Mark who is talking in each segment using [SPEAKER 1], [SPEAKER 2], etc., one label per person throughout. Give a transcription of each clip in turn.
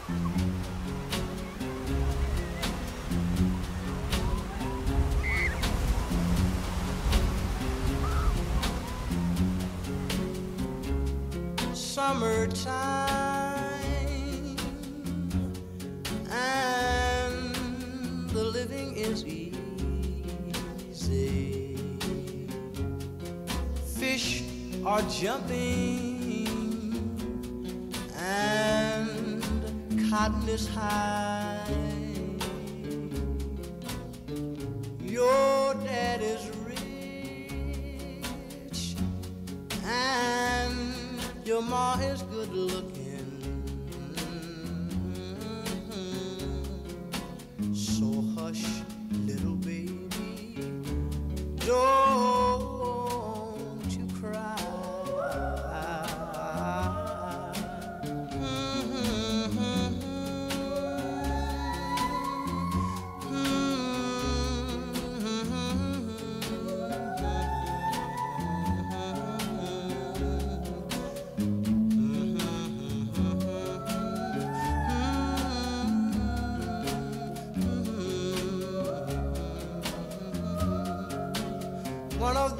[SPEAKER 1] Summertime and the living is easy. Fish are jumping and cotton is high. Your dad is rich and your ma is good looking. So hush, little baby, don't you cry. One of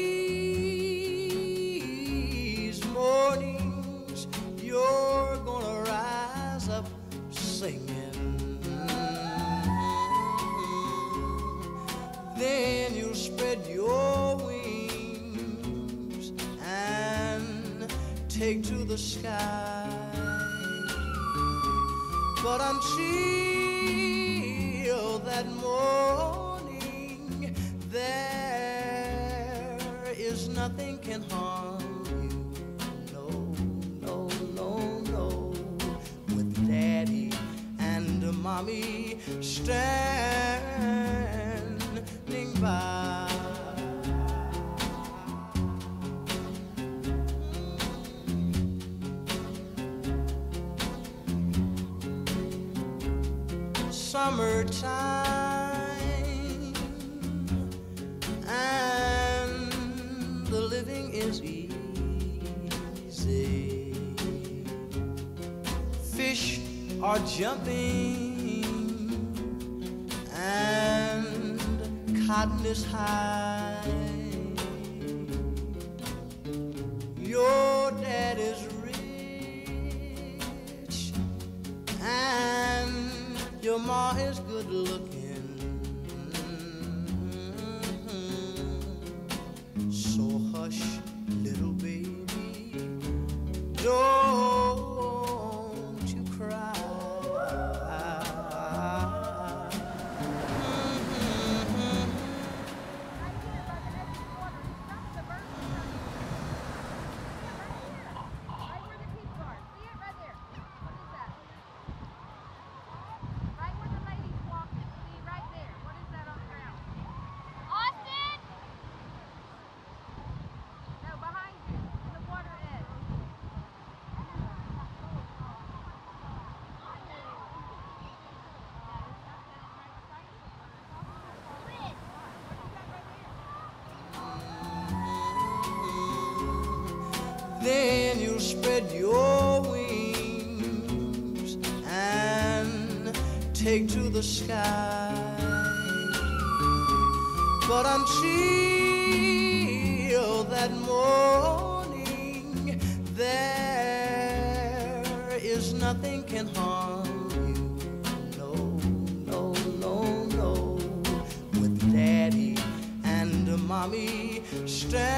[SPEAKER 1] these mornings you're gonna rise up singing. Then you'll spread your wings and take to the sky. But until that morning, there is nothing can harm you. No, no, no, no. With Daddy and Mommy standing by. Summertime and the living is easy. Fish are jumping and cotton is high. Your dad is rich and your ma is good looking. So hush, little baby, don't you cry. Then you'll spread your wings and take to the sky. But until that morning, there is nothing can harm you. No, no, no, no. With Daddy and Mommy stand